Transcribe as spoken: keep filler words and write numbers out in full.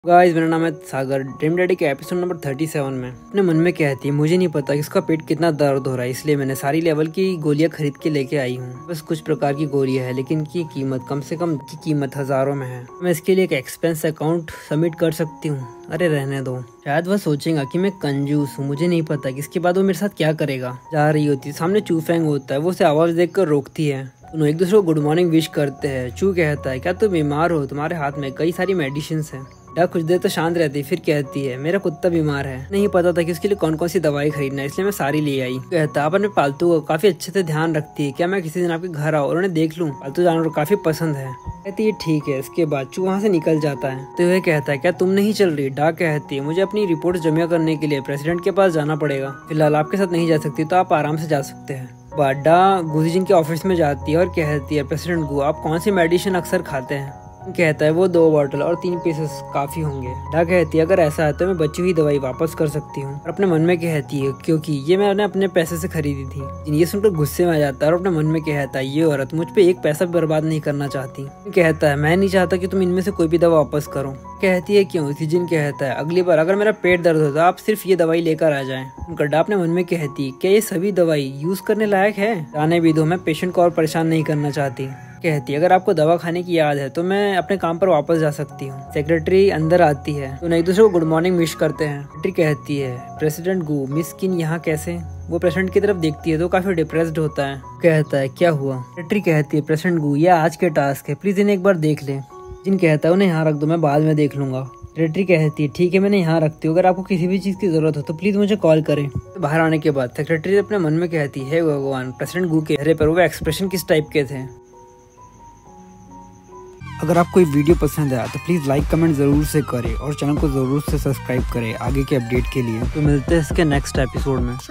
Guys मेरा नाम है सागर। ड्रीम डैडी के एपिसोड नंबर सैंतीस में अपने मन में कहती है मुझे नहीं पता कि इसका पेट कितना दर्द हो रहा है, इसलिए मैंने सारी लेवल की गोलियां खरीद के लेके आई हूँ। बस कुछ प्रकार की गोलियां है लेकिन की कीमत कम से कम की कीमत हजारों में है। मैं इसके लिए एक एक्सपेंस अकाउंट सबमिट कर सकती हूँ। अरे रहने दो, शायद वह सोचेगा कि मैं कंजूस हूँ। मुझे नहीं पता कि इसके बाद वो मेरे साथ क्या करेगा। जा रही होती सामने चूफेंग होता है, वो उसे आवाज देख कर रोकती है। दोनों एक दूसरे को गुड मॉर्निंग विश करते हैं। चू कहता है क्या तुम बीमार हो, तुम्हारे हाथ में कई सारी मेडिसिन है। डा कुछ देर तो शांत रहती, फिर कहती है मेरा कुत्ता बीमार है, नहीं पता था कि उसके लिए कौन कौन सी दवाई खरीदना है, इसलिए मैं सारी ले आई। कहता आप अपने पालतू को काफी अच्छे से ध्यान रखती है, क्या मैं किसी दिन आपके घर आऊँ और उन्हें देख लूँ? पालतू जानवर काफी पसंद है। कहती है ठीक है। इसके बाद चू वहाँ से निकल जाता है तो वह कहता है क्या तुम नहीं चल रही? डा कहती है मुझे अपनी रिपोर्ट जमा करने के लिए प्रेसिडेंट के पास जाना पड़ेगा, फिलहाल आपके साथ नहीं जा सकती, तो आप आराम से जा सकते हैं। बाडा गुरुजी के ऑफिस में जाती है और कहती है प्रेसिडेंट गु आप कौन सी मेडिसिन अक्सर खाते हैं? कहता है वो दो बॉटल और तीन पीसेस काफी होंगे। डा कहती है अगर ऐसा है तो मैं बची हुई दवाई वापस कर सकती हूँ। और अपने मन में कहती है क्योंकि ये मैंने अपने पैसे से खरीदी थी। ये सुनकर गुस्से में आ जाता है और अपने मन में कहता है ये औरत मुझ पे एक पैसा भी बर्बाद नहीं करना चाहती। कहता है मैं नहीं चाहता कि तुम इनमें से कोई भी दवा वापस करो। कहती है क्यों? जिन कहता है अगली बार अगर मेरा पेट दर्द होता आप सिर्फ ये दवाई लेकर आ जाएं। गड्ढा अपने मन में कहती क्या ये सभी दवाई यूज करने लायक है? जाने भी दो, मैं पेशेंट को और परेशान नहीं करना चाहती। कहती अगर आपको दवा खाने की याद है तो मैं अपने काम पर वापस जा सकती हूँ। सेक्रेटरी अंदर आती है तो एक दूसरे को गुड मॉर्निंग विश करते हैं। सेक्रेटरी कहती है प्रेसिडेंट गु मिस किन यहाँ कैसे? वो प्रेसिडेंट की तरफ देखती है तो काफी डिप्रेस्ड होता है। कहता है क्या हुआ? सेक्रेटरी कहती है प्रेसिडेंट गु ये आज के टास्क है, प्लीज इन्हें एक बार देख ले। जिन कहता है उन्हें यहाँ रख दो, मैं बाद में देख लूंगा। सेक्रेटरी कहती है ठीक है मैंने यहाँ रखती हूँ, अगर आपको किसी भी चीज की जरूरत हो तो प्लीज मुझे कॉल करें। तो बाहर आने के बाद सेक्रेटरी अपने मन में कहती है भगवान प्रेसिडेंट गु के चेहरे पर वो एक्सप्रेशन किस टाइप के थे। अगर आपको ये वीडियो पसंद आया तो प्लीज़ लाइक कमेंट ज़रूर से करें और चैनल को ज़रूर से सब्सक्राइब करें आगे के अपडेट के लिए। तो मिलते हैं इसके नेक्स्ट एपिसोड में।